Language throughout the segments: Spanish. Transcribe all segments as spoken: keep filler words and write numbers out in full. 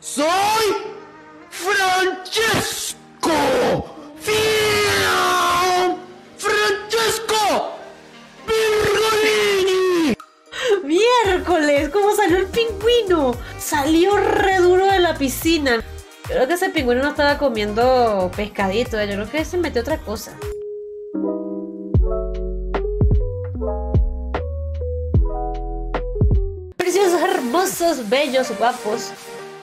Soy Francesco Fiam Francesco Virgolini. Miércoles, ¿cómo salió el pingüino? Salió re duro de la piscina. Yo creo que ese pingüino no estaba comiendo pescadito, yo creo que se metió otra cosa. Preciosos, hermosos, bellos, guapos.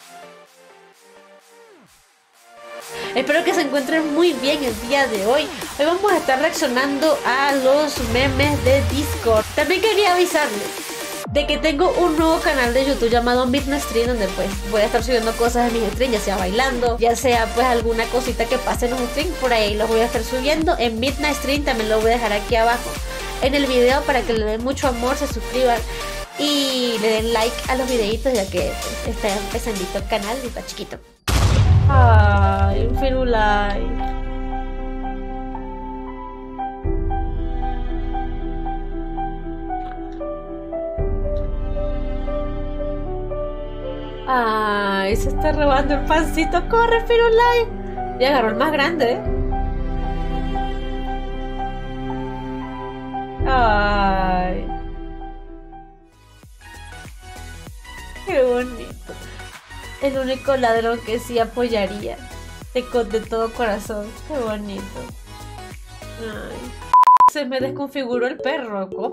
Espero que se encuentren muy bien el día de hoy. Hoy vamos a estar reaccionando a los memes de Discord. También quería avisarles de que tengo un nuevo canal de YouTube llamado Midnight Stream, donde pues voy a estar subiendo cosas de mis streams, ya sea bailando, ya sea pues alguna cosita que pase en los streams, por ahí los voy a estar subiendo en Midnight Stream. También lo voy a dejar aquí abajo en el video para que le den mucho amor, se suscriban y le den like a los videitos, ya que pues, está empezandito el canal y está chiquito. Ay, un Firulai. Ay, se está robando el pancito. ¡Corre, Firulai! Y agarró el más grande, ¿eh? Ay. Qué bonito. El único ladrón que sí apoyaría de, de todo corazón. Qué bonito. Ay. Se me desconfiguró el perro. ¿Cómo?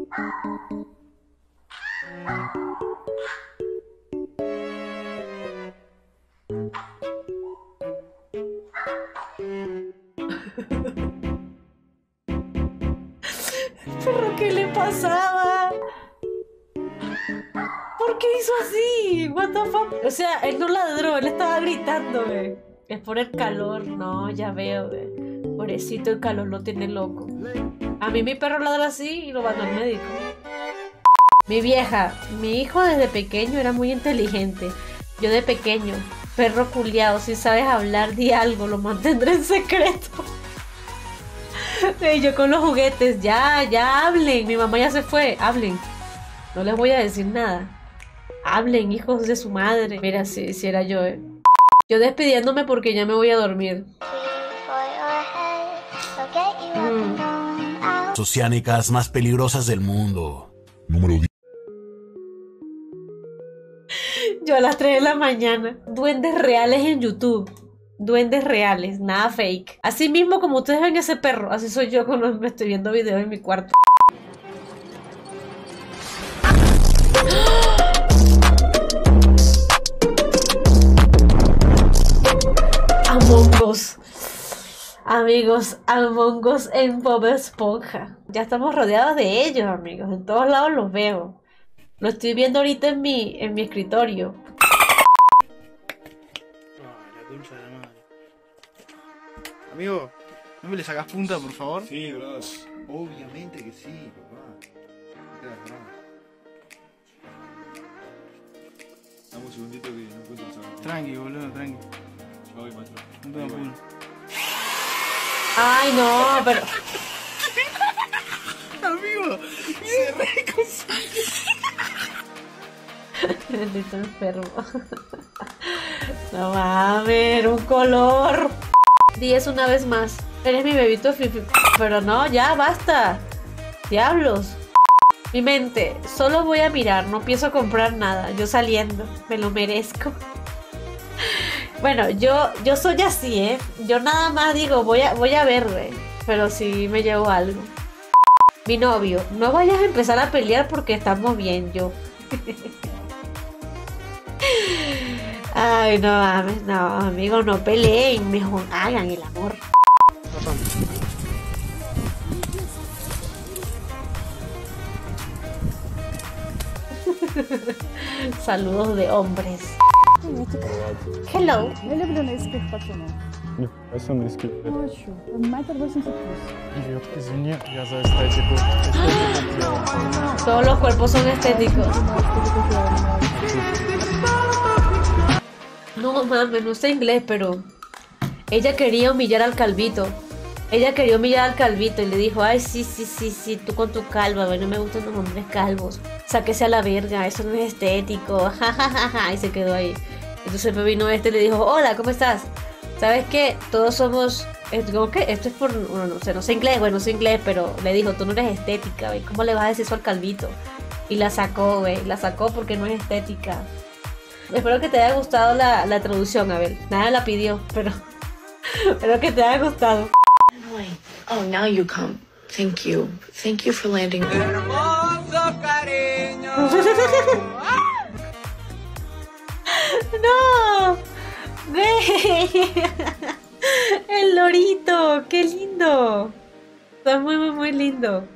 ¿Pero qué le pasaba? ¿Por qué hizo así? What the fuck? O sea, él no ladró, él estaba gritando, ve. Es por el calor, no, ya veo, ve. Pobrecito, el calor lo tiene loco. A mí mi perro ladra así y lo mandó al médico. Mi vieja, mi hijo desde pequeño era muy inteligente. Yo de pequeño, perro culiao, si sabes hablar, di algo, lo mantendré en secreto. Y yo con los juguetes, ya, ya hablen, mi mamá ya se fue, hablen. No les voy a decir nada. Hablen, hijos de su madre. Mira, si, si era yo, eh. Yo despidiéndome porque ya me voy a dormir. Mm. Oceánicas más peligrosas del mundo. Número diez. Yo a las tres de la mañana. Duendes reales en YouTube. Duendes reales, nada fake. Así mismo como ustedes ven ese perro, así soy yo cuando me estoy viendo videos en mi cuarto. Among Us. Amigos, Among Us en Bob Esponja. Ya estamos rodeados de ellos, amigos. En todos lados los veo. Lo estoy viendo ahorita en mi, en mi escritorio. Amigo, ¿no me le sacas punta, por favor? Sí, bro. Obviamente que sí, papá. No, dame un segundito que no encuentro el sábado. Tranqui, boludo, tranqui. Yo voy, maestro. No te apuro. Ay, no, pero... Amigo, se reconcilia. Bendito enfermo. No mames, un color. diez una vez más. Eres mi bebito fifi. Pero no, ya basta. Diablos. Mi mente, solo voy a mirar, no pienso comprar nada. Yo saliendo, me lo merezco. Bueno, yo, yo soy así, ¿eh? Yo nada más digo, voy a, voy a ver, güey. Pero sí me llevo algo. Mi novio, no vayas a empezar a pelear porque estamos bien, yo. Ay, no mames, no, amigos, no peleen, mejor hagan el amor. Saludos de hombres. Hello. Я люблю низьких пацанов. Я сам низкий. Ночью. Метр восемьдесят плюс. Привет, извини, я за эстетику. Эстетику. Todos los cuerpos son estéticos. No mames, no sé inglés, pero ella quería humillar al calvito. Ella quería humillar al calvito y le dijo, ay, sí, sí, sí, sí, tú con tu calva, no me gustan los hombres calvos. Sáquese a la verga, eso no es estético. Y se quedó ahí. Entonces me vino este y le dijo, hola, ¿cómo estás? ¿Sabes qué? Todos somos... ¿Cómo que? Esto es por... Bueno, no sé, no sé inglés, bueno, no sé inglés, pero le dijo, tú no eres estética, güey. ¿Cómo le vas a decir eso al calvito? Y la sacó, güey. La sacó porque no es estética. Espero que te haya gustado la, la traducción, a ver. Nada la pidió, pero... espero que te haya gustado. Oh, now you come. Thank you. Thank you for landing. Hermoso cariño. ¡No! ¡Güey! ¡El lorito! ¡Qué lindo! Está muy, muy, muy lindo.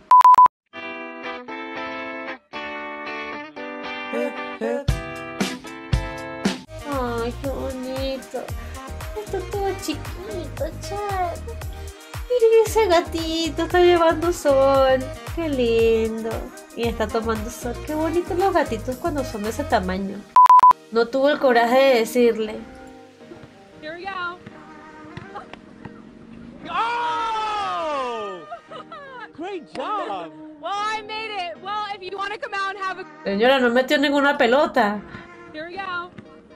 ¡Ay, qué bonito! Está todo chiquito, chat. Miren ese gatito, está llevando sol. ¡Qué lindo! Y está tomando sol. ¡Qué bonitos los gatitos cuando son de ese tamaño! No tuvo el coraje de decirle. Here we go. Oh! Great job. Well, I made it. Well, if you want to come out and have a... Señora, no metió ninguna pelota. Here we go.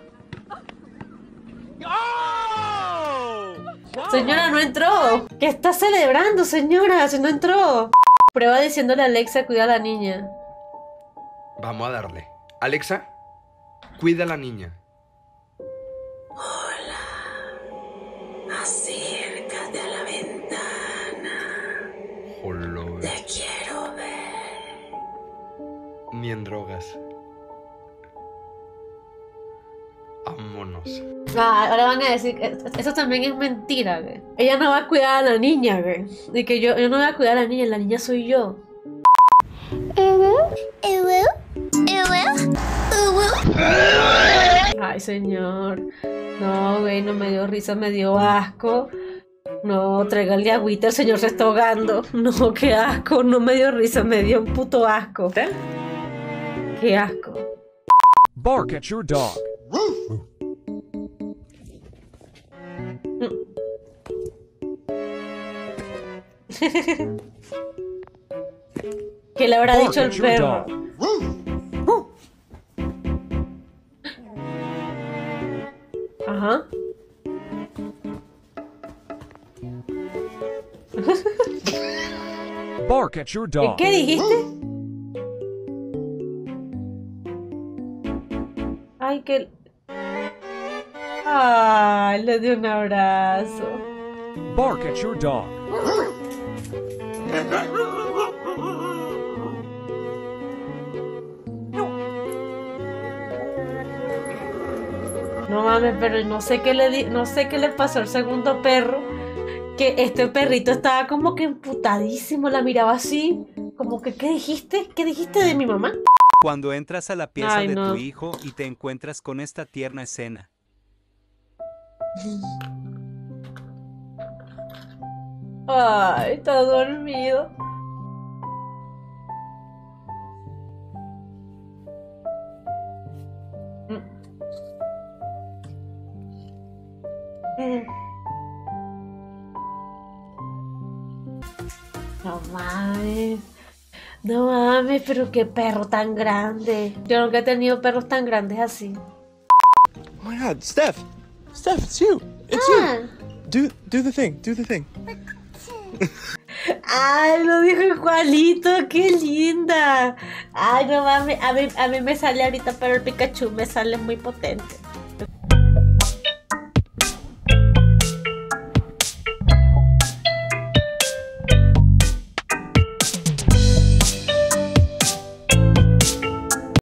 Oh! Señora, no entró. ¿Qué está celebrando, señora? Si no entró. Prueba diciéndole a Alexa, cuida a la niña. Vamos a darle. Alexa, cuida a la niña. Hola. Acércate a la ventana. Hola. Te quiero ver. Ni en drogas. Vámonos. Ah, ahora van a decir que eso también es mentira, güey. Ella no va a cuidar a la niña, güey. De que yo, yo no voy a cuidar a la niña, la niña soy yo. Ay, señor. No, güey, no me dio risa, me dio asco. No, tráigale agüita, el señor se está ahogando. No, qué asco, no me dio risa, me dio un puto asco. Qué asco. Bark at your dog. ¿Qué le habrá dicho el perro? Ajá. Bark at your dog. ¿Qué dijiste? Ay, que... Ay, le di un abrazo. Bark at your dog. No mames, pero no sé qué le di, no sé qué le pasó al segundo perro. Que este perrito estaba como que emputadísimo, la miraba así, como que ¿qué dijiste? ¿Qué dijiste de mi mamá? Cuando entras a la pieza Ay, de no. tu hijo y te encuentras con esta tierna escena. Ay, está dormido. No mames. No mames, pero qué perro tan grande. Yo nunca he tenido perros tan grandes así. Oh my god, Steph! Steph, it's you! It's Ah. you! Do, do the thing, do the thing. Ay, lo dijo igualito, qué linda. Ay, no mames, a mí, a mí me sale ahorita, pero el Pikachu me sale muy potente.